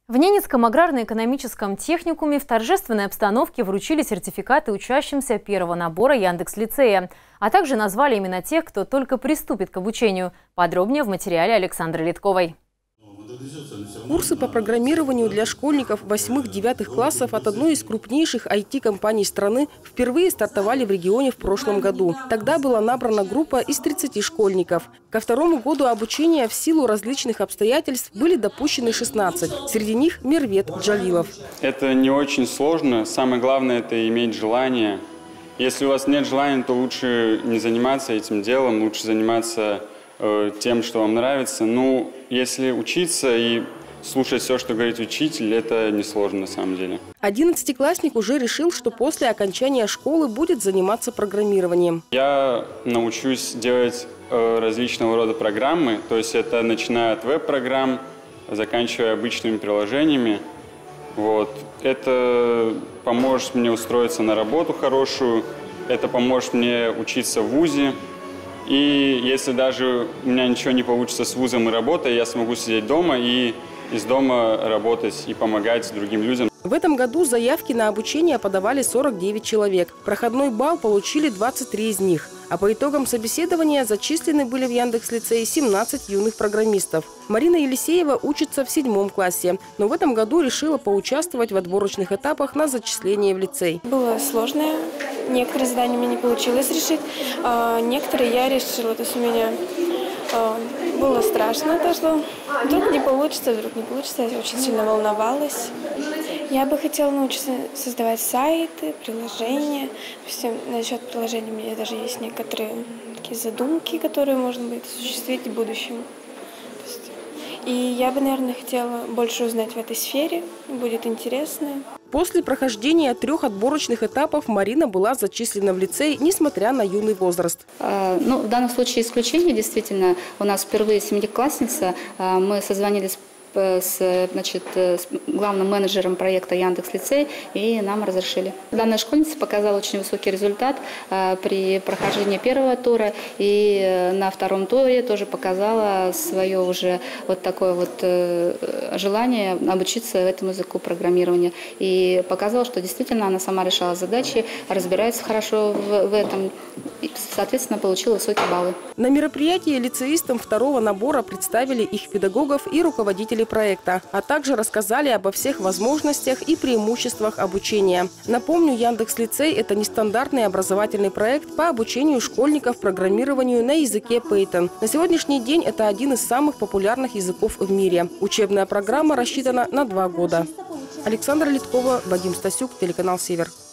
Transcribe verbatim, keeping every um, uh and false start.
В Ненецком аграрно-экономическом техникуме в торжественной обстановке вручили сертификаты учащимся первого набора Яндекс-лицея, а также назвали имена тех, кто только приступит к обучению. Подробнее в материале Александры Литковой. Курсы по программированию для школьников восьмых-девятых классов от одной из крупнейших ай ти-компаний страны впервые стартовали в регионе в прошлом году. Тогда была набрана группа из тридцати школьников. Ко второму году обучения в силу различных обстоятельств были допущены шестнадцать. Среди них Мервет Джалилов. Это не очень сложно. Самое главное – это иметь желание. Если у вас нет желания, то лучше не заниматься этим делом, лучше заниматься тем, что вам нравится. Ну, если учиться и слушать все, что говорит учитель, это несложно на самом деле. Одиннадцатиклассник уже решил, что после окончания школы будет заниматься программированием. Я научусь делать э, различного рода программы, то есть это начиная от веб-программ, заканчивая обычными приложениями. Вот. Это поможет мне устроиться на работу хорошую, это поможет мне учиться в вузе. И если даже у меня ничего не получится с вузом и работой, я смогу сидеть дома и из дома работать и помогать другим людям. В этом году заявки на обучение подавали сорок девять человек. Проходной балл получили двадцать три из них. А по итогам собеседования зачислены были в Яндекс-лицее семнадцать юных программистов. Марина Елисеева учится в седьмом классе, но в этом году решила поучаствовать в отборочных этапах на зачисление в лицей. Было сложно. Некоторые задания мне не получилось решить, а некоторые я решила. То есть у меня а, было страшно, то, что вдруг не получится, вдруг не получится. Я очень сильно волновалась. Я бы хотела научиться создавать сайты, приложения. Насчет приложений у меня даже есть некоторые такие задумки, которые можно будет осуществить в будущем. И я бы, наверное, хотела больше узнать в этой сфере. Будет интересно. После прохождения трех отборочных этапов Марина была зачислена в лицей, несмотря на юный возраст. Ну, в данном случае исключение, действительно. У нас впервые семиклассница. Мы созвонились с, значит, с главным менеджером проекта Яндекс-лицей, и нам разрешили. Данная школьница показала очень высокий результат а, при прохождении первого тура, и на втором туре тоже показала свое уже вот такое вот э, желание обучиться этому языку программирования. И показала, что действительно она сама решала задачи, разбирается хорошо в, в этом, и, соответственно, получила высокие баллы. На мероприятии лицеистам второго набора представили их педагогов и руководителей проекта, а также рассказали обо всех возможностях и преимуществах обучения. Напомню, Яндекс-лицей – это нестандартный образовательный проект по обучению школьников программированию на языке Python. На сегодняшний день это один из самых популярных языков в мире. Учебная программа рассчитана на два года. Александра Литкова, Вадим Стасюк, телеканал «Север».